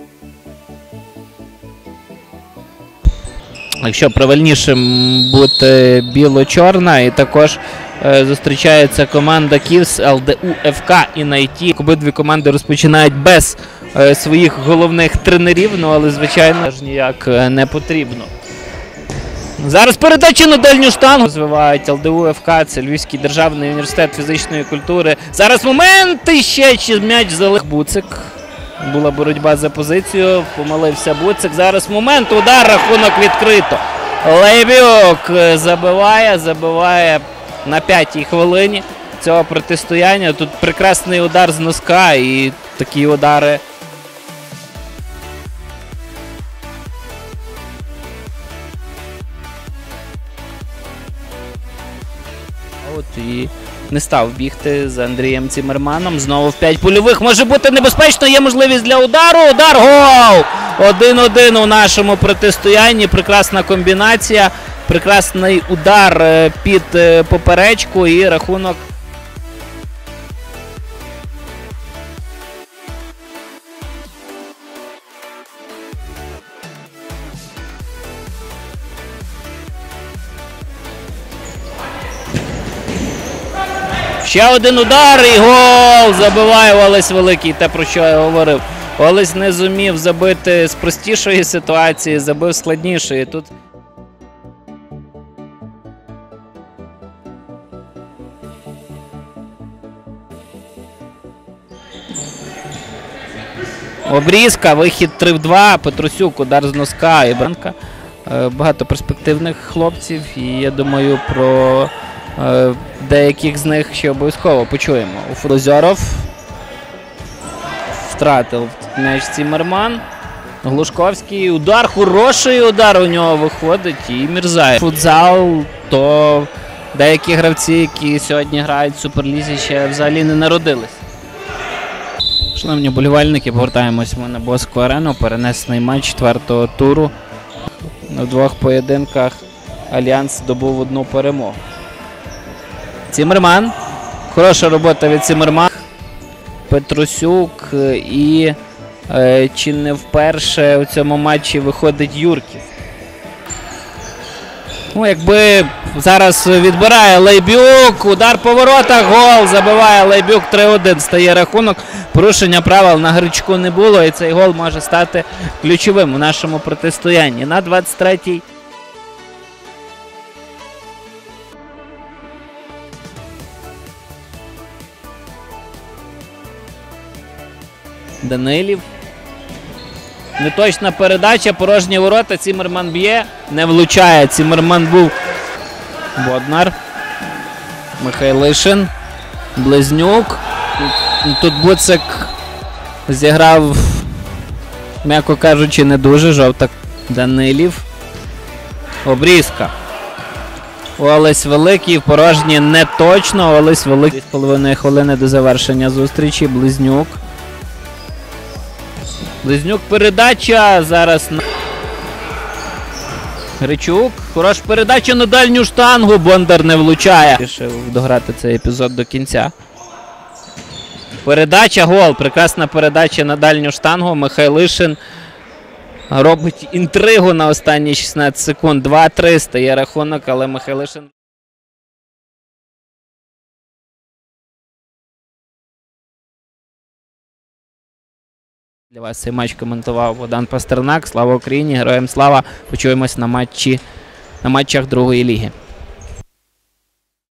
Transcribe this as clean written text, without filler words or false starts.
Якщо правильнішим бути біло-чорна, і також зустрічається команда Київс, ЛДУ ФК і Найті. Обидві команди розпочинають без своїх головних тренерів, ну але, звичайно, ж ніяк не потрібно. Зараз передача на дальню штангу. Розвивають ЛДУ ФК, це Львівський державний університет фізичної культури. Зараз момент, і ще м'яч залишив Буцик. Була боротьба за позицію, помилився Буцик. Зараз момент, удар, рахунок відкрито. Лейбюк забиває на 5-й хвилині цього протистояння. Тут прекрасний удар з носка і такі удари. І не став бігти за Андрієм Ціммерманом. Знову в 5 польових. Може бути небезпечно, є можливість для удару. Удар, гол! 1-1 у нашому протистоянні. Прекрасна комбінація, прекрасний удар під поперечку і рахунок. Ще один удар і гол! Забиває Олесь Великий, те, про що я говорив. Олесь не зумів забити з простішої ситуації, забив складнішої. Тут обрізка, вихід 3-2, Петросюк, удар з носка і Бранка. Багато перспективних хлопців, і я думаю, про деяких з них ще обов'язково почуємо. Фрозьоров втратив м'яч Ціммерман. Глушковський удар, хороший удар у нього виходить і Мірзаєв. Футзал, то деякі гравці, які сьогодні грають в Суперлізі, ще взагалі не народились. Шановні вболівальники, повертаємось ми на Боску арену. Перенесений матч 4-го туру. На двох поєдинках Альянс здобув одну перемогу. Ціммерман. Хороша робота від Ціммермана. Петросюк і чи не вперше у цьому матчі виходить Юрків. Ну, якби зараз відбирає Лейбюк, удар по воротах, гол, забиває Лейбюк, 3-1 стає рахунок. Порушення правил на Гречку не було, і цей гол може стати ключовим у нашому протистоянні. На 23-й. Данилів. Неточна передача, порожні ворота, Ціммерман б'є, не влучає. Ціммерман був. Боднар. Михайлишин. Близнюк. Тут Буцик зіграв, м'яко кажучи, не дуже. Жовта. Данилів. Обрізка. Олесь Великий, в порожні не точно. Олесь Великий. 2,5 хвилини до завершення зустрічі. Близнюк. Близнюк, передача зараз на Гречук. Хороша передача на дальню штангу. Бондар не влучає. Рішив дограти цей епізод до кінця. Передача, гол. Прекрасна передача на дальню штангу. Михайлишин робить інтригу на останні 16 секунд. 2-3 стає рахунок, але Михайлишин... Для вас цей матч коментував Богдан Пастернак. Слава Україні! Героям слава! Почуємось на матчах другої ліги.